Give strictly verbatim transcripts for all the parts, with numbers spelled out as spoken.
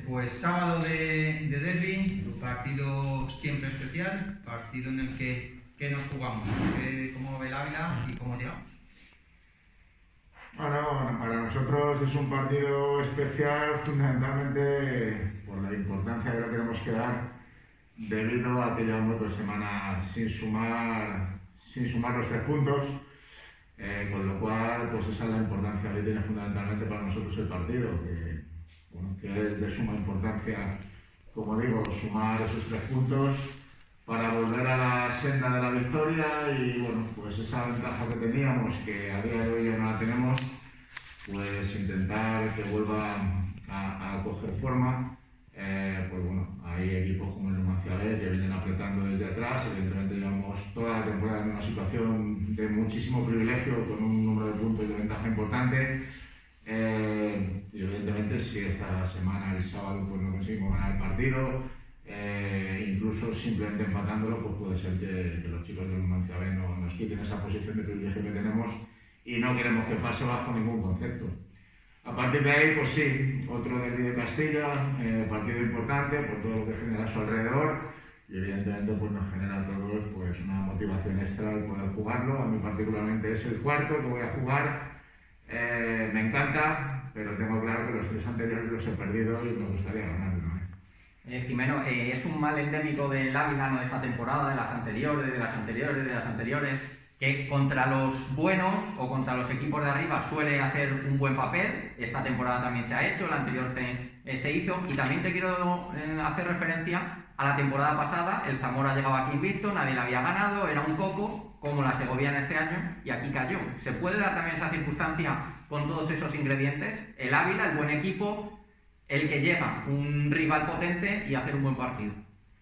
pues sábado de, de derbi, partido siempre especial, partido en el que, que nos jugamos, que, cómo ve el Ávila y cómo llegamos. Bueno, para nosotros es un partido especial fundamentalmente por la importancia que le queremos quedar debido a que llevamos dos semanas sin sumar, sin sumar los tres puntos, eh, con lo cual pues esa es la importancia que tiene fundamentalmente para nosotros el partido, que, bueno, que es de suma importancia, como digo, sumar esos tres puntos para volver a la senda de la victoria y bueno, pues esa ventaja que teníamos, que a día de hoy ya no la tenemos, pues intentar que vuelva a, a coger forma. Eh, pues bueno, hay equipos como el Numancia B que vienen apretando desde atrás, evidentemente llevamos toda la temporada en una situación de muchísimo privilegio, con un número de puntos de ventaja importante. Eh, y evidentemente si esta semana, el sábado, pues no conseguimos ganar el partido, Eh, incluso simplemente empatándolo, pues puede ser que, que los chicos del Numancia B no, nos quiten esa posición de privilegio que tenemos y no queremos que pase bajo ningún concepto. A partir de ahí, pues sí, otro derbi de Castilla, eh, partido importante por todo lo que genera a su alrededor y evidentemente pues nos genera a todos pues, una motivación extra el poder jugarlo. A mí particularmente es el cuarto que voy a jugar, eh, me encanta, pero tengo claro que los tres anteriores los he perdido y me gustaría ganarlo. Eh, Jimeno, eh, es un mal endémico del Ávila, no de esta temporada, de las anteriores, de las anteriores, de las anteriores, que contra los buenos o contra los equipos de arriba suele hacer un buen papel. Esta temporada también se ha hecho, la anterior te, eh, se hizo. Y también te quiero eh, hacer referencia a la temporada pasada. El Zamora llegaba aquí invicto, nadie le había ganado, era un coco, como la Segoviana este año, y aquí cayó. ¿Se puede dar también esa circunstancia con todos esos ingredientes? El Ávila, el buen equipo, el que llega un rival potente y hacer un buen partido.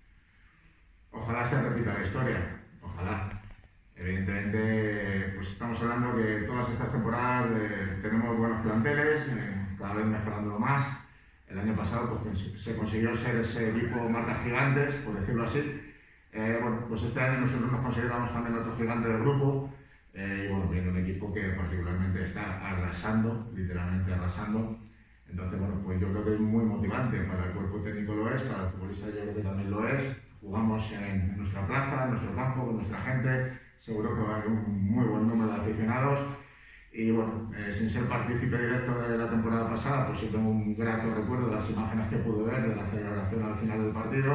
Ojalá se repita la historia, ojalá. Evidentemente, pues estamos hablando que todas estas temporadas eh, tenemos buenos planteles, eh, cada vez mejorándolo más. El año pasado pues, se consiguió ser ese equipo marcas gigantes, por decirlo así. Eh, bueno, pues este año nosotros nos consideramos también otro gigante del grupo. Eh, y bueno, viendo un equipo que particularmente está arrasando, literalmente arrasando. Entonces, bueno, pues yo creo que es muy motivante, para el cuerpo técnico lo es, para el futbolista yo creo que también lo es. Jugamos en nuestra plaza, en nuestro campo, con nuestra gente, seguro que va a haber un muy buen número de aficionados. Y bueno, eh, sin ser partícipe directo de la temporada pasada, pues sí tengo un grato recuerdo de las imágenes que pude ver, de la celebración al final del partido.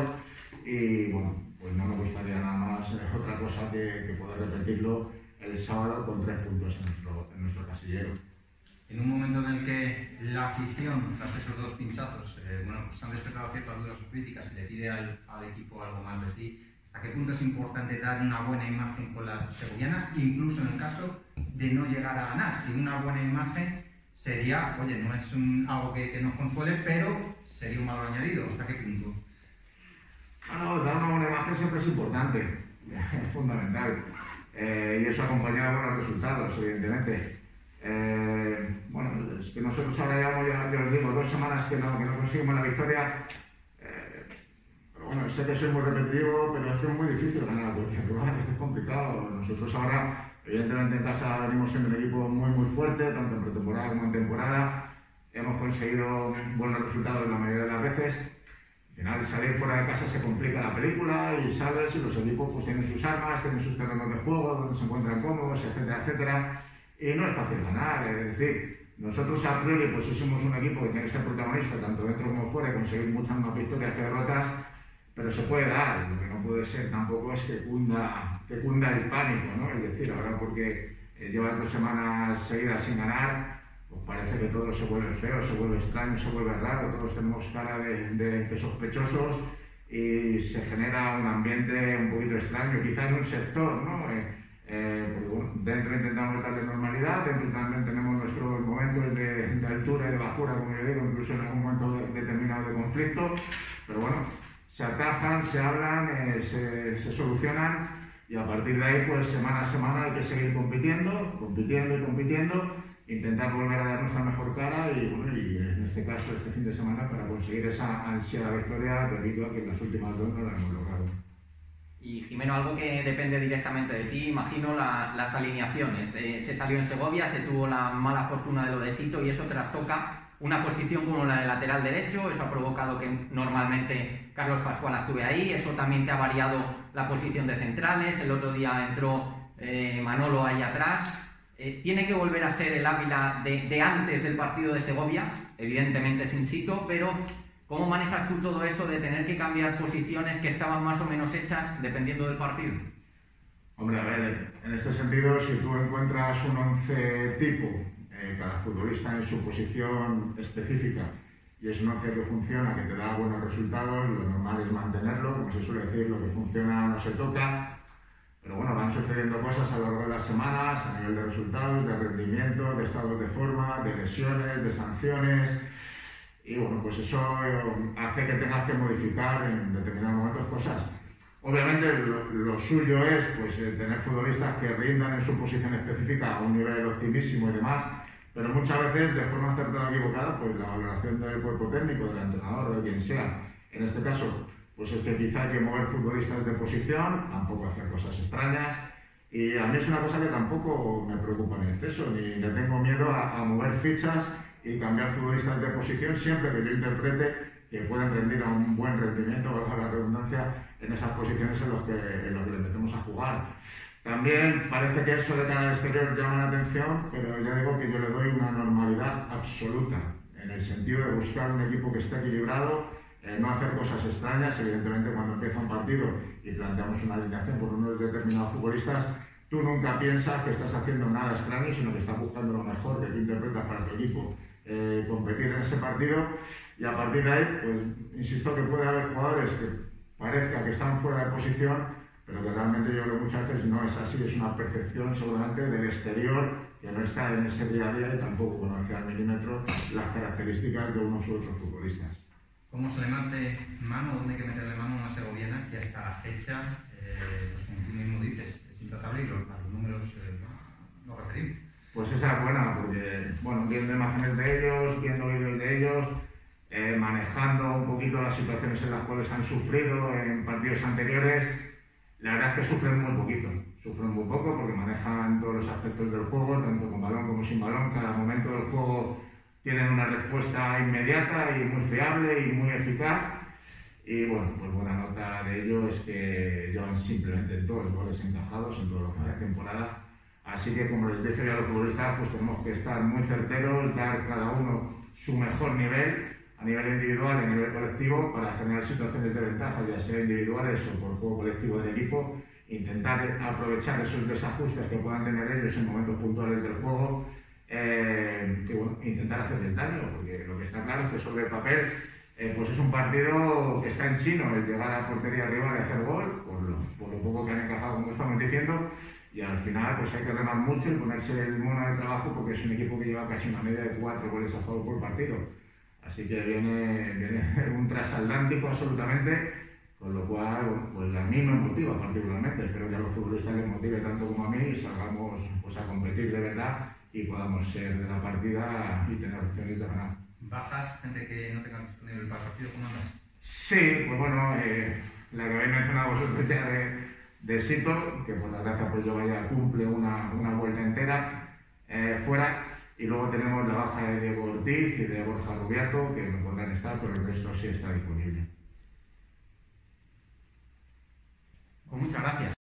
Y bueno, pues no me gustaría nada más eh, otra cosa que, que poder repetirlo el sábado con tres puntos en nuestro, en nuestro casillero. En un momento en el que la afición, tras esos dos pinchazos, eh, bueno, pues han despertado ciertas dudas o críticas y le pide al, al equipo algo más de sí, ¿hasta qué punto es importante dar una buena imagen con la segoviana, incluso en el caso de no llegar a ganar? Si una buena imagen sería, oye, no es un, algo que, que nos consuele, pero sería un valor añadido. ¿Hasta qué punto? Bueno, dar una buena imagen siempre es importante, es fundamental. Eh, y eso acompañado de buenos resultados, evidentemente. Eh, bueno, es que nosotros ahora llevamos, ya, ya os digo, dos semanas que no, que no conseguimos la victoria. Eh, pero bueno, sé que soy muy repetitivo, pero es que es muy difícil ganar a cualquier rival, es complicado. Nosotros ahora, evidentemente en casa venimos siendo un equipo muy muy fuerte, tanto en pretemporada como en temporada. Hemos conseguido buenos resultados la mayoría de las veces. Al final, salir fuera de casa se complica la película y sabes, y los equipos pues, tienen sus armas, tienen sus terrenos de juego, donde se encuentran cómodos, etcétera, etcétera. Y no es fácil ganar, es decir, nosotros a priori pues sí somos un equipo que tiene que ser protagonista tanto dentro como fuera y conseguir muchas más victorias que derrotas, pero se puede dar. Lo que no puede ser tampoco es que cunda, que cunda el pánico, ¿no? Es decir, ahora porque eh, llevan dos semanas seguidas sin ganar, pues parece que todo se vuelve feo, se vuelve extraño, se vuelve raro, todos tenemos cara de, de, de sospechosos y se genera un ambiente un poquito extraño, quizá en un sector, ¿no? Eh, Eh, porque, bueno, dentro intentamos darle normalidad, dentro también tenemos nuestros momentos de, de altura y de bajura, como yo digo, incluso en algún momento determinado de conflicto, pero bueno, se atajan, se hablan, eh, se, se solucionan y a partir de ahí, pues semana a semana hay que seguir compitiendo, compitiendo y compitiendo, intentar volver a dar nuestra mejor cara y, bueno, y en este caso, este fin de semana, para conseguir esa ansiada victoria debido a que en las últimas dos no la hemos logrado. Y Jimeno, algo que depende directamente de ti, imagino la, las alineaciones. Eh, se salió en Segovia, se tuvo la mala fortuna de lo de Sito y eso trastoca una posición como la de lateral derecho, eso ha provocado que normalmente Carlos Pascual actúe ahí, eso también te ha variado la posición de centrales, el otro día entró eh, Manolo ahí atrás. Eh, ¿Tiene que volver a ser el Ávila de, de antes del partido de Segovia? Evidentemente sin Sito, pero ¿cómo manejas tú todo eso de tener que cambiar posiciones que estaban más o menos hechas dependiendo del partido? Hombre, a ver, en este sentido, si tú encuentras un once tipo, eh, cada futbolista en su posición específica, y es un once que funciona, que te da buenos resultados, lo normal es mantenerlo, como se suele decir, lo que funciona no se toca. Pero bueno, van sucediendo cosas a lo largo de las semanas, a nivel de resultados, de rendimiento, de estados de forma, de lesiones, de sanciones. Y bueno, pues eso hace que tengas que modificar en determinados momentos cosas. Obviamente lo, lo suyo es pues, tener futbolistas que rindan en su posición específica a un nivel optimísimo y demás, pero muchas veces, de forma acertada o equivocada, pues la valoración del cuerpo técnico, del entrenador o de quien sea, en este caso, pues es que quizá hay que mover futbolistas de posición, tampoco hacer cosas extrañas, y a mí es una cosa que tampoco me preocupa en exceso, ni le tengo miedo a, a mover fichas y cambiar futbolistas de posición siempre que yo interprete que pueden rendir a un buen rendimiento, valga la redundancia, en esas posiciones en las que, en las que le metemos a jugar. También parece que eso de cara al exterior llama la atención, pero ya digo que yo le doy una normalidad absoluta, en el sentido de buscar un equipo que esté equilibrado, eh, no hacer cosas extrañas. Evidentemente, cuando empieza un partido y planteamos una alineación por unos determinados futbolistas, tú nunca piensas que estás haciendo nada extraño, sino que estás buscando lo mejor que tú interpretas para tu equipo. Eh, competir en ese partido, y a partir de ahí, pues insisto que puede haber jugadores que parezca que están fuera de posición, pero que realmente yo creo que muchas veces no es así, es una percepción seguramente del exterior que no está en ese día a día y tampoco conoce al milímetro las características de unos u otros futbolistas. ¿Cómo se le mete mano? ¿Dónde hay que meterle mano a una segoviana que hasta la fecha, eh, pues como tú mismo dices, es intratable y los, a los números eh, no, no referimos? Pues esa es buena, porque, bueno, viendo imágenes de ellos, viendo vídeos de ellos, eh, manejando un poquito las situaciones en las cuales han sufrido en partidos anteriores, la verdad es que sufren muy poquito. Sufren muy poco porque manejan todos los aspectos del juego, tanto con balón como sin balón. Cada momento del juego tienen una respuesta inmediata y muy fiable y muy eficaz. Y bueno, pues buena nota de ello es que llevan simplemente dos goles encajados en todo lo que es la temporada. Así que, como les dije a los futbolistas, pues tenemos que estar muy certeros, dar cada uno su mejor nivel, a nivel individual y a nivel colectivo, para generar situaciones de ventaja, ya sea individuales o por juego colectivo del equipo, intentar aprovechar esos desajustes que puedan tener ellos en momentos puntuales del juego, eh, y bueno, intentar hacerles daño, porque lo que está claro es que sobre el papel eh, pues es un partido que está en chino, el llegar a la portería rival y hacer gol, por lo, por lo poco que han encajado, como estamos diciendo. Y al final pues hay que remar mucho y ponerse el mono de trabajo, porque es un equipo que lleva casi una media de cuatro goles a favor por partido. Así que viene, viene un transatlántico absolutamente, con lo cual pues a mí me motiva particularmente. Espero que a los futbolistas les motive tanto como a mí y salgamos pues, a competir de verdad y podamos ser de la partida y tener opciones de ganar. ¿Bajas, gente que no tenga disponible para el partido? ¿Cómo andas? Sí, pues bueno, eh, la que habéis mencionado vosotros ya de... de Sito, que por desgracia pues yo vaya cumple una, una vuelta entera eh, fuera, y luego tenemos la baja de Diego Ortiz y de Borja Rubiato, que no podrán estar, pero el resto sí está disponible. Pues muchas gracias.